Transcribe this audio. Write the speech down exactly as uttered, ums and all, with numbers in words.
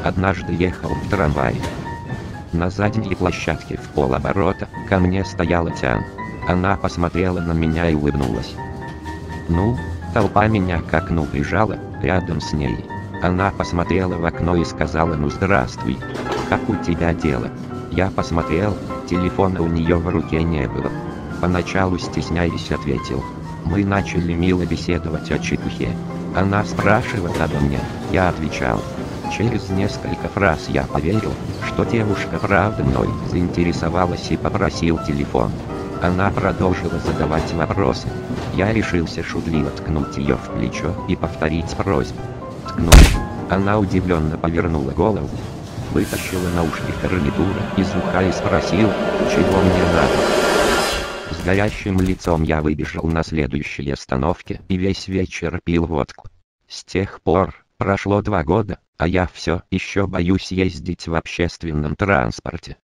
Однажды ехал в трамвае. На задней площадке в полоборота ко мне стояла Тян. Она посмотрела на меня и улыбнулась. Ну, толпа меня к окну прижала, рядом с ней. Она посмотрела в окно и сказала: ну здравствуй, как у тебя дела? Я посмотрел, телефона у нее в руке не было. Поначалу стесняясь ответил. Мы начали мило беседовать о чепухе. Она спрашивала обо мне, я отвечал. Через несколько фраз я поверил, что девушка правда мной заинтересовалась и попросил телефон. Она продолжила задавать вопросы. Я решился шутливо ткнуть ее в плечо и повторить просьбу. Ткнув, она удивленно повернула голову, вытащила наушник гарнитура из уха и спросил, чего мне надо. С горящим лицом я выбежал на следующей остановке и весь вечер пил водку. С тех пор прошло два года, а я все еще боюсь ездить в общественном транспорте.